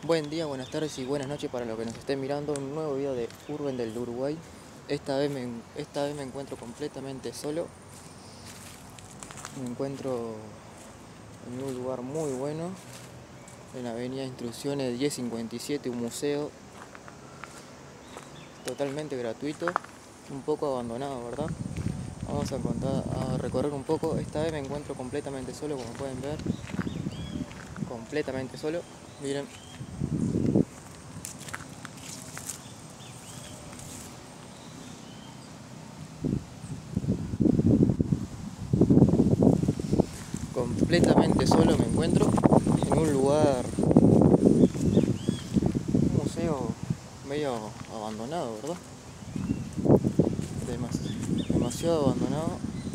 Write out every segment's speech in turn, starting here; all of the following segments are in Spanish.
Buen día, buenas tardes y buenas noches para los que nos estén mirando. Un nuevo video de Urban del Uruguay. Esta vez me encuentro completamente solo. Me encuentro en un lugar muy bueno, en la avenida Instrucciones 1057, un museo totalmente gratuito, un poco abandonado, ¿verdad? Vamos a recorrer un poco. Esta vez me encuentro completamente solo, como pueden ver. Completamente solo. Miren. Completamente solo me encuentro en un lugar, un museo medio abandonado, ¿verdad? Demasiado abandonado.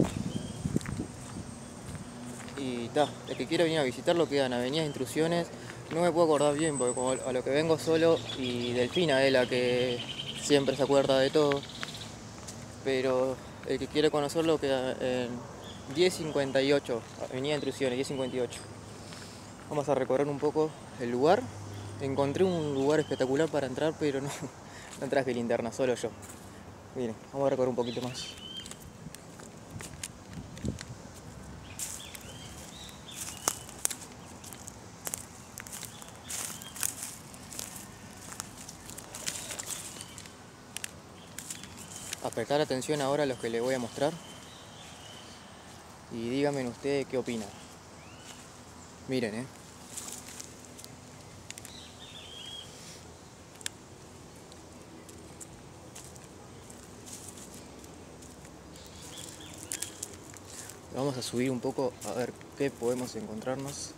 Y el que quiera venir a visitarlo queda en Avenida Instrucciones. No me puedo acordar bien porque como a lo que vengo solo y Delfina es la que siempre se acuerda de todo. Pero el que quiere conocerlo queda en 1058, Avenida Instrucciones, 1058. Vamos a recorrer un poco el lugar. Encontré un lugar espectacular para entrar, pero no traje linterna, solo yo. Miren, vamos a recorrer un poquito más. A prestar atención ahora a los que les voy a mostrar y díganme ustedes qué opinan. Miren, vamos a subir un poco a ver qué podemos encontrarnos.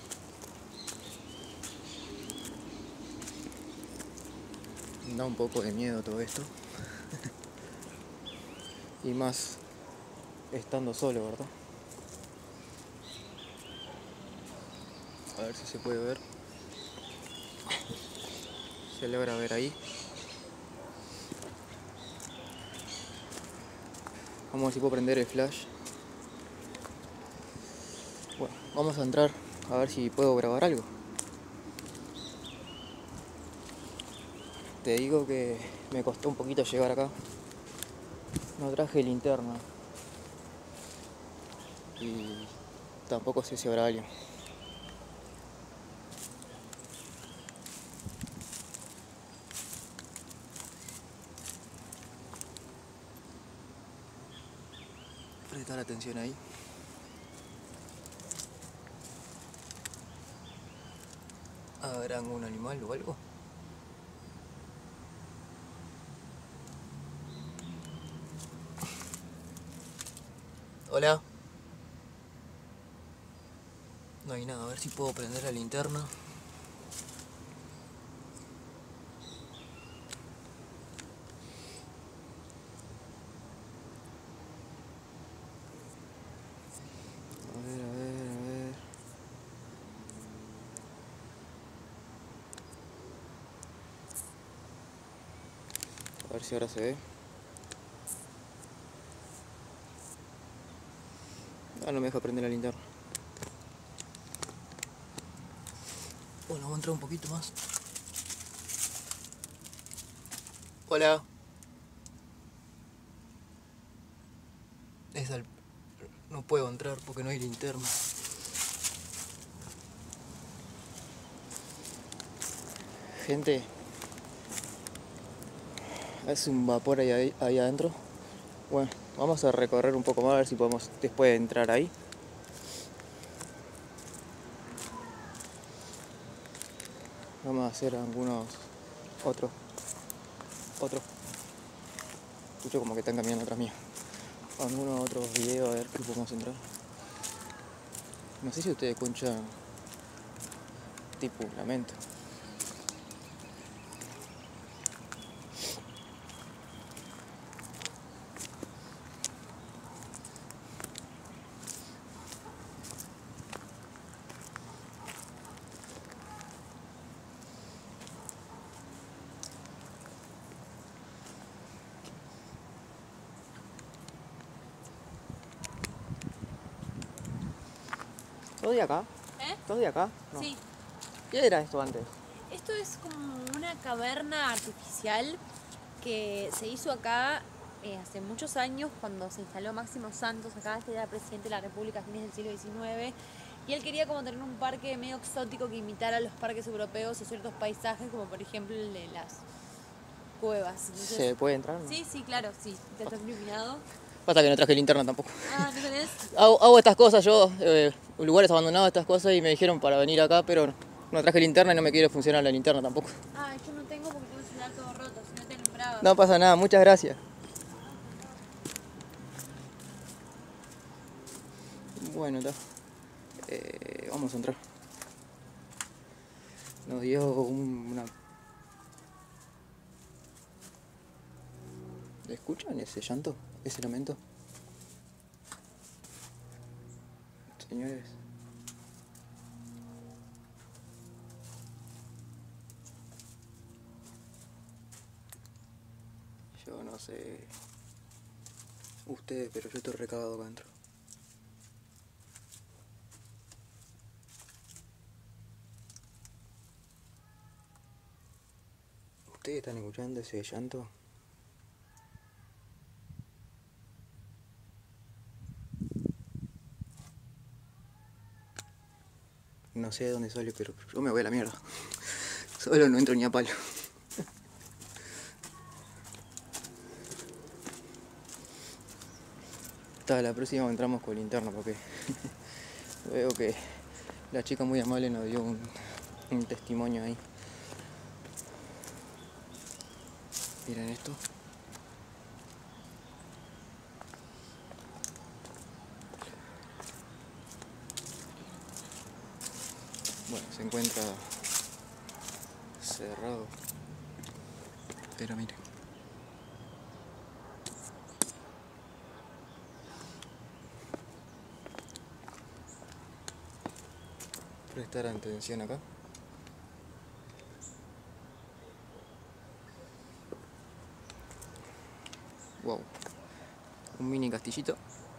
Da un poco de miedo todo esto. Y más estando solo, ¿verdad? A ver si se puede ver. Se logra ver ahí. Vamos a ver si puedo prender el flash. Bueno, vamos a entrar a ver si puedo grabar algo. Te digo que me costó un poquito llegar acá. No traje linterna. Y tampoco sé si habrá alguien. Prestar atención ahí. ¿Habrá algún animal o algo? Hola. No hay nada, a ver si puedo prender la linterna. A ver, a ver, a ver. A ver si ahora se ve. Ah, no me deja prender la linterna. Bueno, vamos a entrar un poquito más. Hola. No puedo entrar porque no hay linterna. Gente, hace un vapor ahí adentro. Bueno, vamos a recorrer un poco más a ver si podemos después entrar ahí. Vamos a hacer algunos otros. Escucho como que están caminando atrás mío. Algunos otros videos a ver si podemos entrar. No sé si ustedes escuchan tipo un lamento. ¿Sos de acá? ¿Eh? ¿Sos de acá? No. Sí. ¿Qué era esto antes? Esto es como una caverna artificial que se hizo acá hace muchos años cuando se instaló Máximo Santos. Acá este era presidente de la República a fines del siglo XIX y él quería como tener un parque medio exótico que imitara a los parques europeos o ciertos paisajes, como por ejemplo el de las cuevas. Entonces, ¿Se puede entrar? ¿No? sí, claro, sí, está iluminado. Pasa que no traje linterna tampoco. Ah, ¿no tenés? Hago estas cosas yo, lugares abandonados, estas cosas, y me dijeron para venir acá, pero no traje linterna y no me quiere funcionar la linterna tampoco. Ah, yo no tengo porque tengo el celular todo roto, si no te nombraba. No pasa nada, muchas gracias. Bueno, vamos a entrar. Nos dio una... ¿Escuchan ese llanto? ¿Ese lamento? Señores. Yo no sé ustedes, pero yo estoy recagado acá adentro. ¿Ustedes están escuchando ese llanto? No sé de dónde sale, pero yo me voy a la mierda. Solo no entro ni a palo. Hasta la próxima entramos con linterna porque veo que la chica muy amable nos dio un testimonio ahí. Miren esto. Bueno, se encuentra cerrado. Pero miren. Prestar atención acá. Wow. Un mini castillito.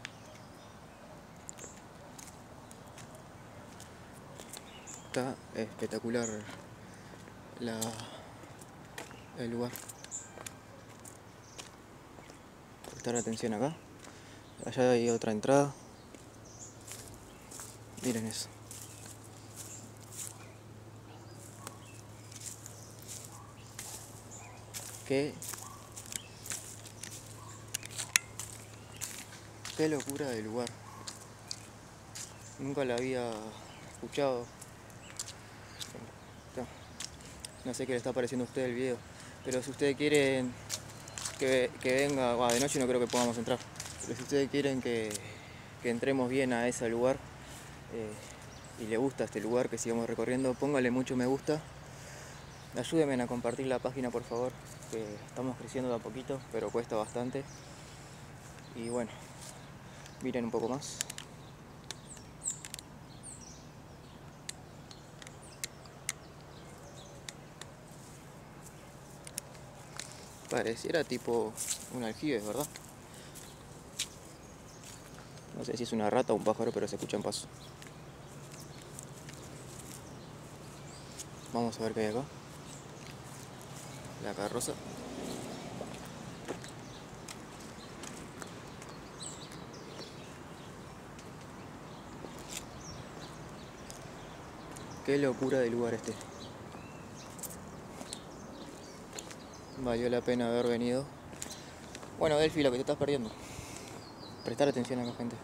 Está espectacular el lugar. Prestar atención acá. Allá hay otra entrada. Miren eso. Qué locura de lugar. Nunca la había escuchado. No sé qué le está pareciendo a ustedes el video, pero si ustedes quieren que venga, de noche no creo que podamos entrar, pero si ustedes quieren que entremos bien a ese lugar y le gusta este lugar, que sigamos recorriendo, pónganle mucho me gusta, ayúdenme a compartir la página por favor, que estamos creciendo de a poquito, pero cuesta bastante. Y bueno, miren un poco más. Pareciera tipo un aljibe, ¿verdad? No sé si es una rata o un pájaro, pero se escuchan pasos. Vamos a ver qué hay acá. La carroza. Qué locura de lugar este. Valió la pena haber venido. Bueno, Delphi, lo que te estás perdiendo. Prestar atención acá, gente.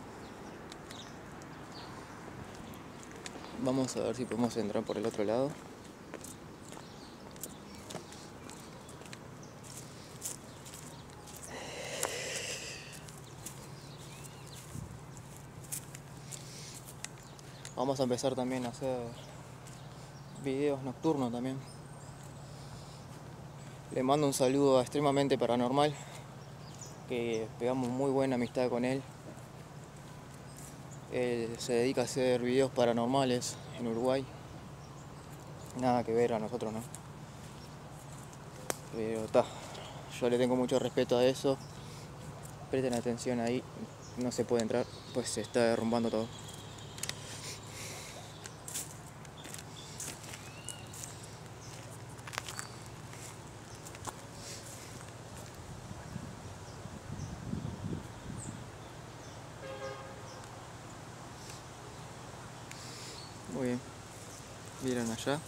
Vamos a ver si podemos entrar por el otro lado. Vamos a empezar también a hacer videos nocturnos también. Le mando un saludo a Extremamente Paranormal, que pegamos muy buena amistad con él. Él se dedica a hacer videos paranormales en Uruguay. Nada que ver a nosotros, ¿no? Pero yo le tengo mucho respeto a eso. Presten atención ahí, no se puede entrar, pues se está derrumbando todo. Miren allá.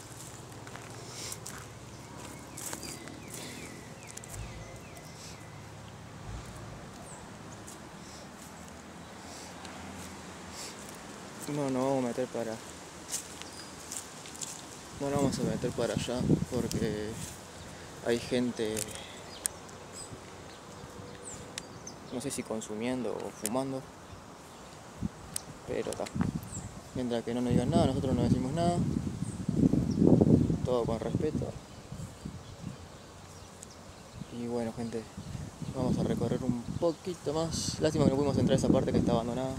No nos vamos a meter para... No nos vamos a meter para allá porque hay gente, no sé si consumiendo o fumando, pero está. Mientras que no nos digan nada, nosotros no decimos nada, todo con respeto. Y bueno, gente, vamos a recorrer un poquito más. Lástima que no pudimos entrar a esa parte que está abandonada.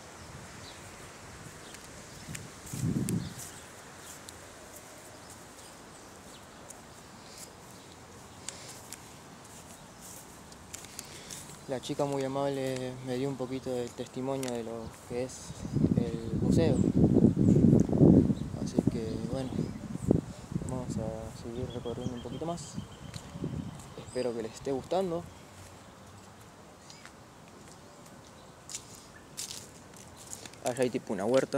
La chica muy amable me dio un poquito del testimonio de lo que es el museo. Así que bueno, vamos a seguir recorriendo un poquito más. Espero que les esté gustando. Allá hay tipo una huerta.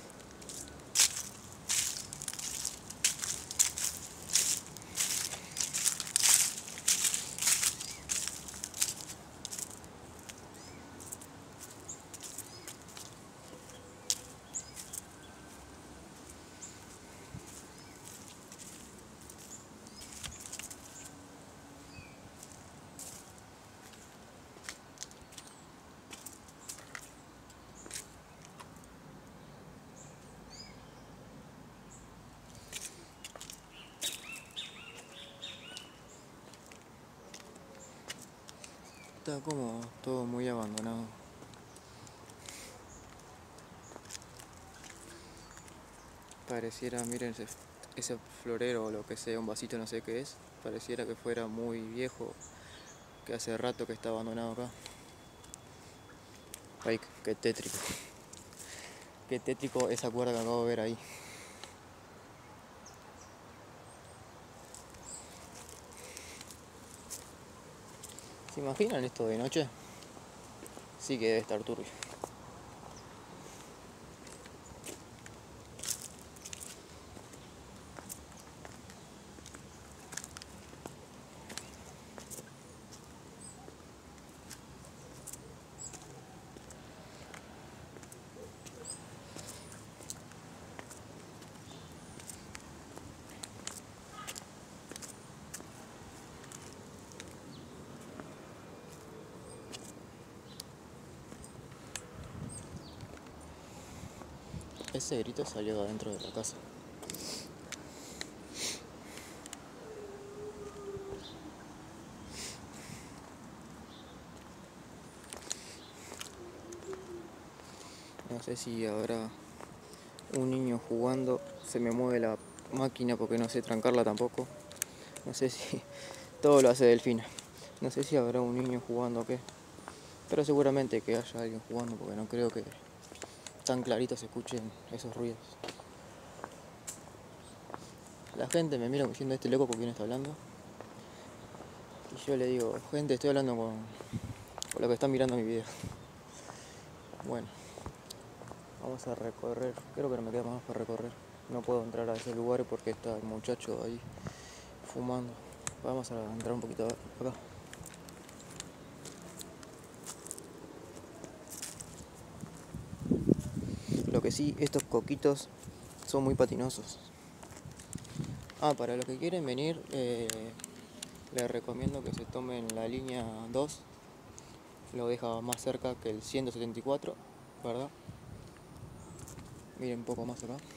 Está como todo muy abandonado. Pareciera, miren ese florero o lo que sea, un vasito no sé qué es. Pareciera que fuera muy viejo, que hace rato que está abandonado acá. Ay, qué tétrico. Qué tétrico esa cuerda que acabo de ver ahí. ¿Se imaginan esto de noche? Sí que debe estar turbio. Ese grito salió de adentro de la casa. No sé si habrá un niño jugando. Se me mueve la máquina porque no sé trancarla tampoco. No sé si... Todo lo hace Delfina. No sé si habrá un niño jugando o qué. Pero seguramente que haya alguien jugando porque no creo que tan clarito se escuchen esos ruidos. La gente me mira diciendo este loco con quién está hablando. Y yo le digo, gente, estoy hablando con los que están mirando mi video. Bueno, vamos a recorrer. Creo que no me queda más para recorrer. No puedo entrar a ese lugar porque está el muchacho ahí fumando. Vamos a entrar un poquito acá. Lo que sí, estos coquitos son muy patinosos. Para los que quieren venir, les recomiendo que se tomen la línea 2. Lo deja más cerca que el 174, ¿verdad? Miren un poco más acá.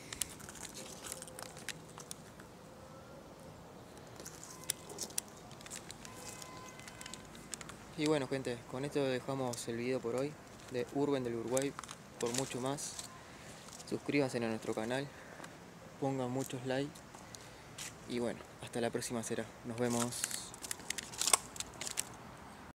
Y bueno, gente, con esto dejamos el video por hoy de Urben del Uruguay. Por mucho más, suscríbanse a nuestro canal, pongan muchos likes y bueno, hasta la próxima será. Nos vemos.